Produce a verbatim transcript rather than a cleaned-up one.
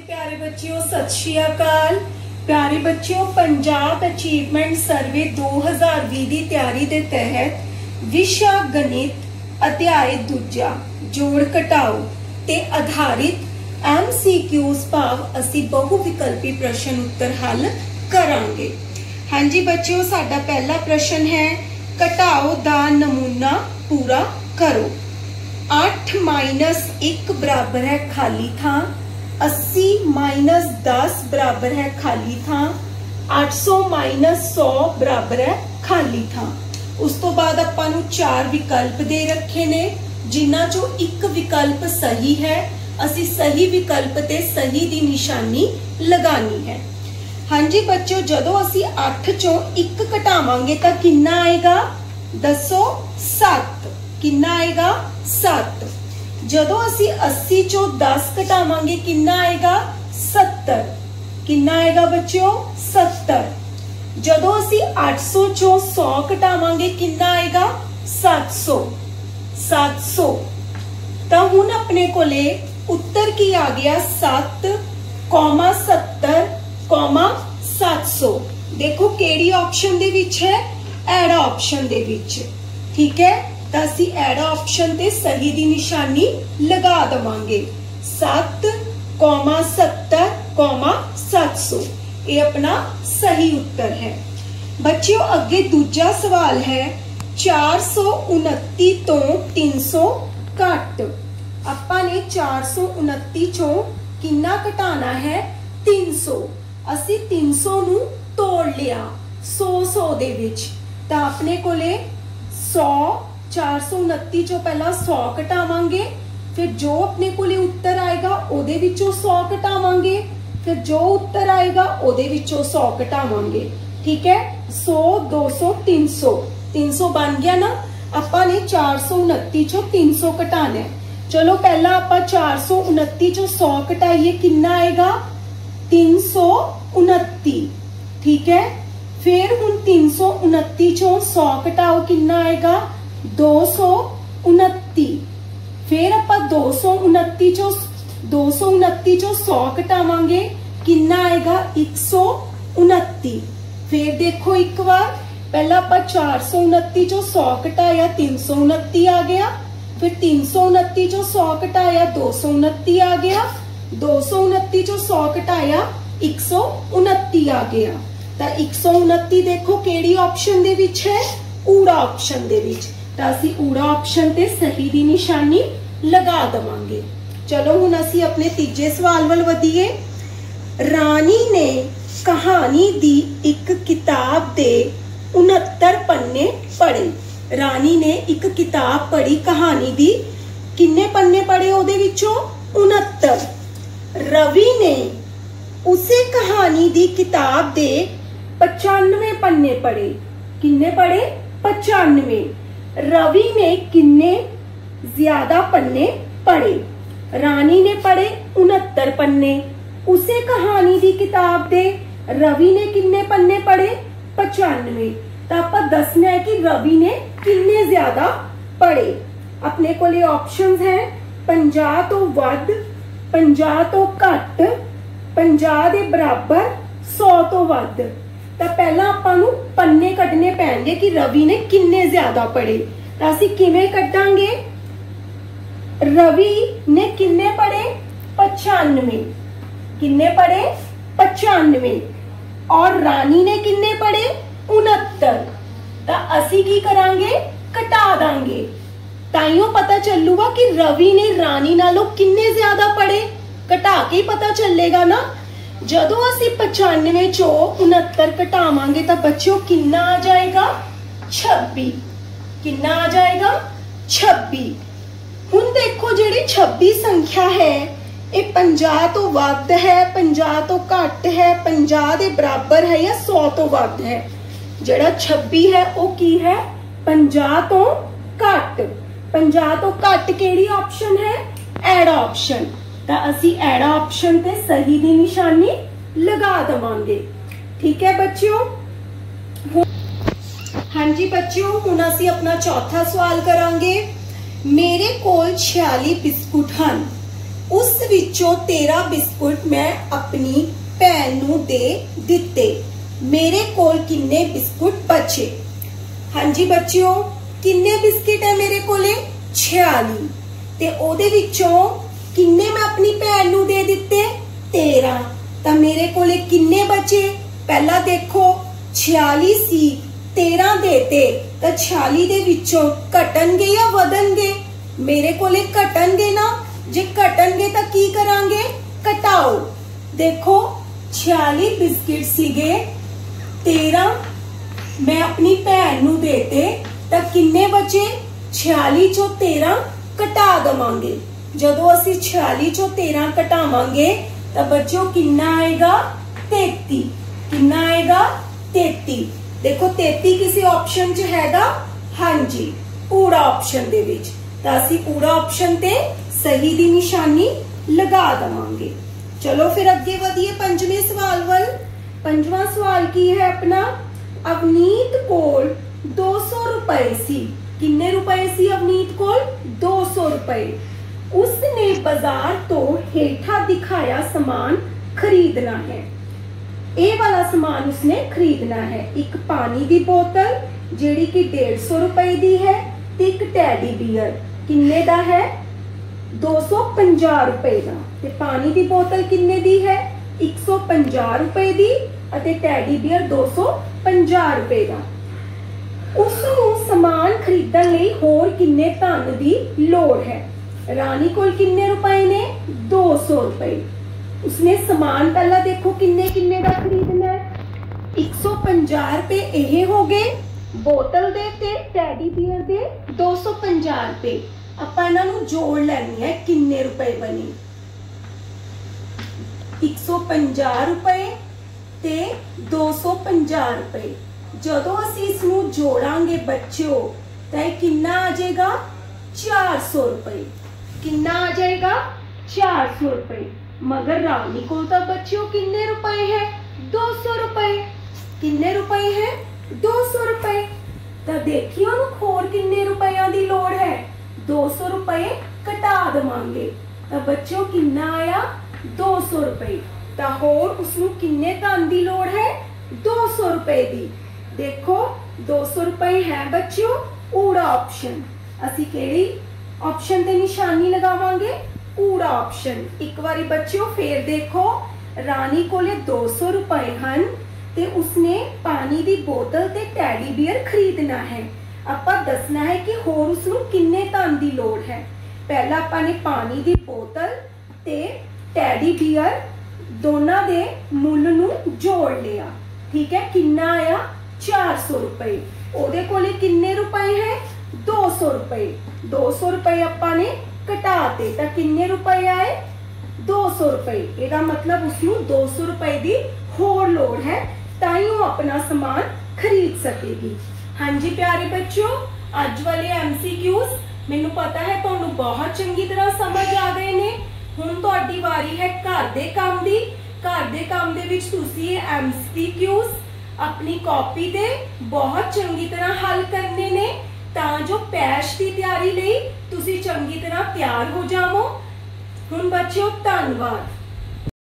प्यारे बच्चों सत श्री अकाल। प्यारे बच्चों पंजाब अचीवमेंट सर्वे दो हज़ार बीस की तैयारी के तहत विषय गणित अध्याय दूजा जोड़ घटाओ ते आधारित एम सी क्यूज भाव असी बहु विकल्पी प्रश्न उत्तर हल करांगे। हाँ जी बच्चों, साडा पहला प्रश्न है घटाओ दा नमूना पूरा करो। आठ माइनस एक बराबर है खाली थां, अस्सी माइनस दस बराबर है खाली थां, आठ सौ माइनस सौ बराबर है खाली थां। उस तो बाद आपां नूं चार विकल्प दे रखे ने, जिन्हां चों एक विकल्प सही है। असी सही विकल्प ते सही दी निशानी लगानी है। हाँ जी बच्चों, जदों असी अठ चों एक घटावांगे तां कितना आएगा? दसो सत्त। कितना आएगा? सत्त। जदों असी अस्सी चों दस घटावांगे कितना आएगा? सत्तर। कितना आएगा बच्चों? सत्तर। जदों असी आठ सौ चों सौ घटावांगे कितना आएगा? सात सौ। सात सौ। तो हुण अपने कोले उत्तर की आ गया सत्त कौमा सत्तर कौमा सात सौ। देखो केड़ी ऑप्शन दे विच है? एड़ा ऑप्शन दे विच। ठीक है, तो असी एड़ा ऑप्शन ते सही दी निशानी लगा देवांगे। सत्त कौमा सत्तर कौमा सात सौ ये अपना सही उत्तर है। बच्चों अगे दूजा सवाल है चार सौ उनती तो तीन सौ घट। आपां ने चार सौ उनती चों कितना घटाना है? तीन सौ। असी तीन सौ नूं तोड़ लिया सौ सौ दे विच, तां अपने कोले सौ चार सौ उनती चो पहला सौ घटावांगे, फिर जो अपने कोले उत्तर आएगा ओदे विचों सौ घटावांगे, फिर जो उत्तर आएगा ओदे विचों सौ घटावांगे। ठीक है, सौ दो सौ तीन सौ तीन सौ बन गया ना। आपां ने चार सौ उनती चो तीन सौ घटाना है। चलो पहला आपां चार सौ उनती चो सौ घटाइए, कितना आएगा? तीन सौ उनती। ठीक है, फिर हुण तीन सौ उनती चो सौ घटाओ, कितना आएगा? दो सौ उनती। फिर आप दो सौ उनती चो दो सौ उनती चो सौ घटावांगे, कितना आएगा? एक सौ उनती। फिर देखो एक बार, पहला आप चार सौ उनती चो सौ घटाया, तीन सौ उनती आ गया। फिर तीन सौ उनती चो सौ घटाया, दो सौ उनती आ गया। दो सौ उनती चो सौ घटाया, एक सौ उनती आ गया। तो एक सौ उनती देखो केड़ी ऑप्शन दे विच है? ऊड़ा ऑप्शन दे विच। तो असी ऊड़ा ऑप्शन ते सही दी निशानी लगा देवांगे। चलो हुण असी अपने तीजे सवाल वल वधीए। रानी ने कहानी दी एक किताब दे उनहत्तर पन्ने पढ़े। रानी ने एक किताब पढ़ी कहानी दी, किन्ने पन्ने पढ़े ओदे विचों? उनहत्तर। रवि ने उसे कहानी दी किताब दे पचानवे पन्ने पढ़े। किन्ने पढ़े? पचानवे। रवि ने किन्ने ज्यादा पन्ने पढ़े? रानी ने पढ़े उनहत्तर पन्ने, उसे कहानी दी किताब दे रवि ने किन्ने पन्ने पढ़े? पचानवे। तो आपां दसना है कि रवि ने किन्ने ज्यादा पढ़े। अपने कोले ऑप्शंस हैं पंजाह तो वध, पंजाह तो घट, पंजाह दे बराबर, सौ तो वध। तो पहला आपां नूं पन्ने कढने पैणगे कि रवि ने किन्ने ज्यादा पढ़े। तो असीं किवें कढांगे? रवि ने किन्ने पढ़े? पचानवे। किन्ने पढ़े? पचानवे। और रानी ने किन्ने पढ़े? उनहत्तर। तो असीं की करांगे? घटा दांगे। ताइयों पता चलूगा कि रवि ने रानी नालों किन्ने ज्यादा पढ़े। घटा के ही पता चलेगा ना। जदों असी पचानवे चो उनहत्तर घटावांगे तो बच्चों कितना आ जाएगा? छब्बी। कितना आ जाएगा? छब्बी। हुण देखो जिहड़ी छब्बी संख्या है ये पंजाह तो वध है, पंजाह तो घट है, पंजाह दे बराबर है या सौ तो वध है। जिहड़ा छब्बी है वो की है? पंजाह तो घट। पंजाह तो घट केड़ी ऑप्शन है? एड़ा ऑप्शन। तो असी एड़ा ऑप्शन ते सही दी निशानी लगा देवांगे। ठीक है बच्चों। हाँ जी बच्चों, हुण असी अपना चौथा सवाल करांगे। मेरे कोल छियाली बिस्कुट हन, उस विचों तेरह बिस्कुट मैं अपनी भैन नू दे दिते, मेरे कोल किन्ने बिस्कुट बचे। हाँ जी बच्चों, किन्ने बिस्किट है मेरे कोले? छियाली। ते ओदे विचों किन्ने मैं अपनी भैन नू दे दिते? तेरह। तो मेरे कोले किन्ने बचे? पहला देखो छियाली सी, तेरह देते तो छियाली दे विचों घटणगे या वधणगे? मेरे कोले घटणगे ना। जे घटणगे तो की करांगे? घटाओ। देखो छियाली बिस्किट सीगे, तेरह मैं अपनी भैन नू देते तो किन्ने बचे? छियाली चो तेरह घटा दवांगे। जदों असी छियाली चो तेरह घटावांगे तो बच्चों किन्ना आएगा? तेती। किन्ना आएगा? तेती। देखो तेती किसी ऑप्शन च हैगा? हाँ जी, पूरा ऑप्शन दे विच। तो असी पूरा ऑप्शन ते सही दी निशानी लगा दवांगे। चलो फिर अगे वधिए पंजवें सवाल वल। पंजवां सवाल की है अपना, अवनीत कोल दो सौ रुपए सी। किन्ने रुपए सी अवनीत कोल? दो सौ रुपए। उसने बाजार तो हेठा दिखाया सामान खरीदना है। ये वाला सामान उसने खरीदना है। एक पानी की बोतल जेड़ी कि डेढ़ सौ रुपए दी है, ते एक टैडी बियर किन्ने दा है? दो सौ पंजा रुपए का। ते पानी की बोतल किन्ने दी है? एक सौ पंजा रुपए दी, अते टैडी बियर दो सौ पंजा रुपए का। उसनू समान खरीदण लई होर किन्ने धन दी लोड़ है? रानी कोल किन्ने रुपए ने? दो सौ रुपए। उसने समान पहला देखो किन्ने किन्ने का खरीदना है। एक सौ पंजा रुपए ये हो गए, बोतल दे ते टैडी बियर दे दो सौ पंजा रुपए। आपां इन्हां नूं जोड़ लैनी है, किन्ने रुपए बने? एक सौ पंजा रुपए ते दो सौ पंजा रुपए। जदों असीं इस नूं जोड़ांगे बच्चों तो यह किन्ना आ जाएगा? चार सौ रुपए। किन्ना आ जाएगा? चार सौ रुपए। मगर रानी को तो बच्चों किन्ने रुपए है? दो सौ रुपए। किन्ने रुपए है? दो सौ रुपए। तो देखियो होर किन्ने रुपया दी लोड़ है? दो सौ रुपए घटा देवांगे तो बच्चों किन्ना आया? दो सौ रुपए। तो होर उसनू किन्ने धन दी लोड़ है? दो सौ रुपए दी। देखो दो सौ रुपए है बच्चों, पूरा ऑप्शन। असी केड़ी ऑप्शन ते निशानी लगावांगे? पूरा ऑप्शन। एक बारी बच्चों फिर देखो, रानी कोले दो सौ रुपए हन ते उसने पानी दी बोतल ते टैडी बियर खरीदना है। आपां दसना है कि होर उसनू किन्ने धन दी लोड़ है। पहला आपां ने पानी दी बोतल ते टैडी बियर दोनों दे मुल नू जोड़ लिया। ठीक है, किन्ना आया? चार सौ रुपए। ओदे कोले किन्ने रुपए है? दो सौ रुपए। दो सौ रुपए आपां ने घटाते तो किन्ने रुपए आए? दो सौ रुपए। एदा मतलब उसनू दो सौ रुपए दी होर लोड़ है, ताई वो अपना सामान खरीद सकेगी। हाँ जी प्यारे बच्चों, अज वाले एमसीक्यूज मैनू पता है तुहानू बहुत चंगी तरह समझ आ गए ने। हुण तुहाडी वारी है घर दे काम दी। घर दे काम दे विच तुसीं एमसीक्यूज अपनी कॉपी ते बहुत चंगी तरह हल करने ने, तां जो पैश की तैयारी लई तुसीं चंगी तरह तैयार हो जावो। हुण बच्चों धन्नवाद।